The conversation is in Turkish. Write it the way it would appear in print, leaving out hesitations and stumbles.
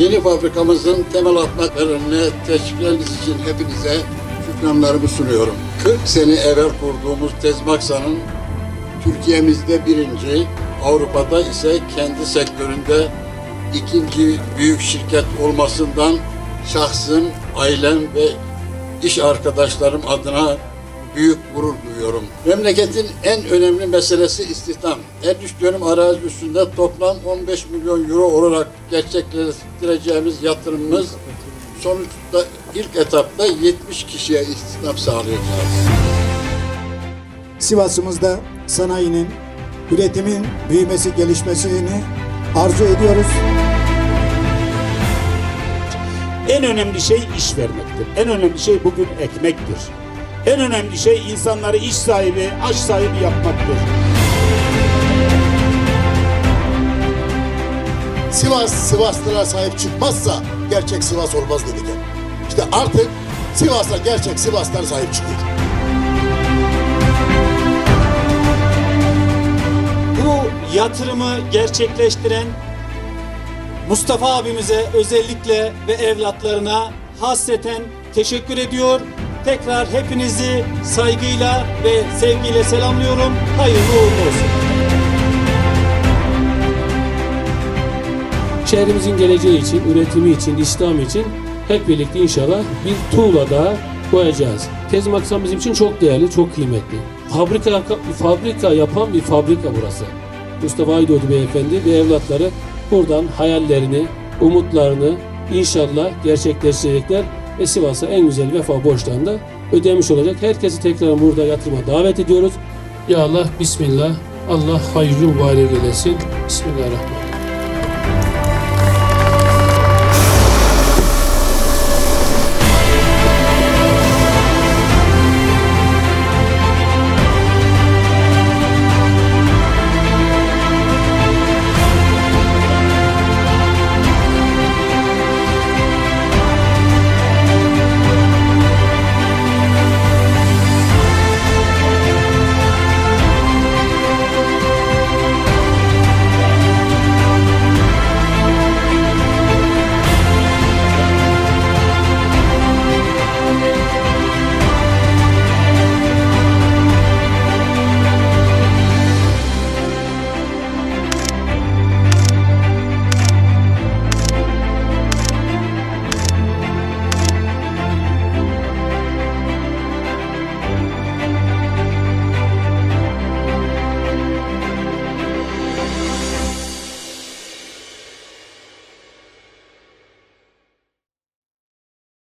Yeni fabrikamızın temel atma törenine teşrifleriniz için hepinize şükranlarımı sunuyorum. 40 sene evvel kurduğumuz Tezmaksa'nın Türkiye'mizde birinci, Avrupa'da ise kendi sektöründe ikinci büyük şirket olmasından şahsım, ailem ve iş arkadaşlarım adına büyük gurur duyuyorum. Memleketin en önemli meselesi istihdam. 53 dönüm arazi üstünde toplam 15 milyon euro olarak gerçekleştireceğimiz yatırımımız sonuçta ilk etapta 70 kişiye istihdam sağlayacağız. Sivas'ımızda sanayinin, üretimin büyümesi, gelişmesini arzu ediyoruz. En önemli şey iş vermektir. En önemli şey bugün ekmektir. En önemli şey insanları iş sahibi, aş sahibi yapmaktır. Sivas, Sivaslılara sahip çıkmazsa gerçek Sivas olmaz dedik. İşte artık Sivas'a gerçek Sivaslılar sahip çıkıyor. Bu yatırımı gerçekleştiren Mustafa abimize özellikle ve evlatlarına hasreten teşekkür ediyor. Tekrar hepinizi saygıyla ve sevgiyle selamlıyorum. Hayırlı uğurlu olsun. Şehrimizin geleceği için, üretimi için, istihdamı için hep birlikte inşallah bir tuğla daha koyacağız. Tezmaksa bizim için çok değerli, çok kıymetli. Fabrika yapan bir fabrika burası. Mustafa Aydoğdu Beyefendi ve evlatları buradan hayallerini, umutlarını inşallah gerçekleştirecekler ve Sivas'a en güzel vefa borçlarını da ödemiş olacak. Herkesi tekrar burada yatırıma davet ediyoruz. Ya Allah, Bismillah. Allah hayırlı mübarek eylesin. Bismillahirrahmanirrahim.